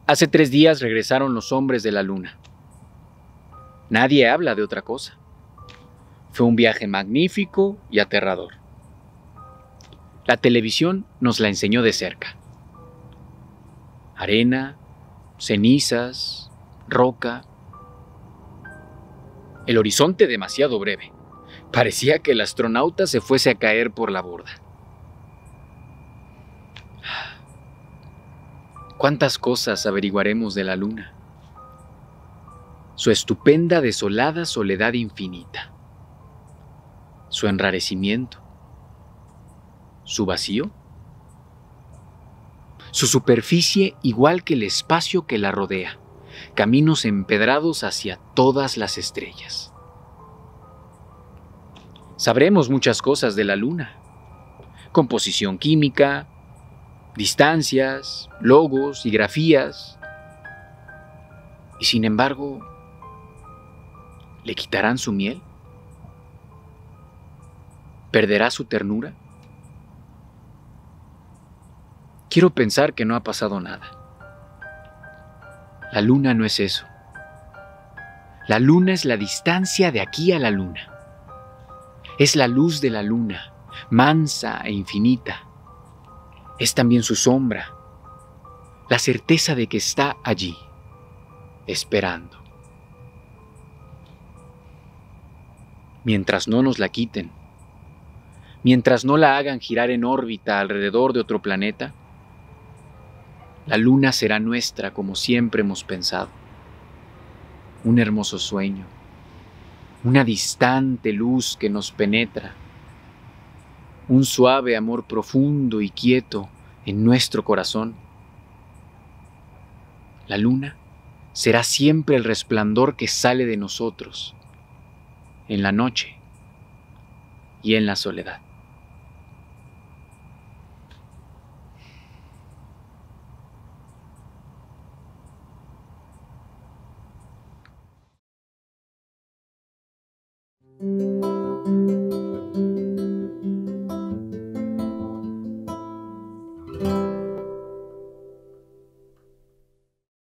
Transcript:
Hace 3 días regresaron los hombres de la luna. Nadie habla de otra cosa. Fue un viaje magnífico y aterrador. La televisión nos la enseñó de cerca. Arena, cenizas, roca. El horizonte demasiado breve. Parecía que el astronauta se fuese a caer por la borda. ¿Cuántas cosas averiguaremos de la luna? Su estupenda, desolada soledad infinita. Su enrarecimiento. Su vacío. Su superficie igual que el espacio que la rodea. Caminos empedrados hacia todas las estrellas. Sabremos muchas cosas de la luna. Composición química, distancias, logos y grafías. Y sin embargo, ¿le quitarán su miel? ¿Perderá su ternura? Quiero pensar que no ha pasado nada. La luna no es eso. La luna es la distancia de aquí a la luna. Es la luz de la luna, mansa e infinita. Es también su sombra, la certeza de que está allí, esperando. Mientras no nos la quiten, mientras no la hagan girar en órbita alrededor de otro planeta, la luna será nuestra como siempre hemos pensado. Un hermoso sueño, una distante luz que nos penetra, un suave amor profundo y quieto en nuestro corazón. La luna será siempre el resplandor que sale de nosotros, en la noche y en la soledad.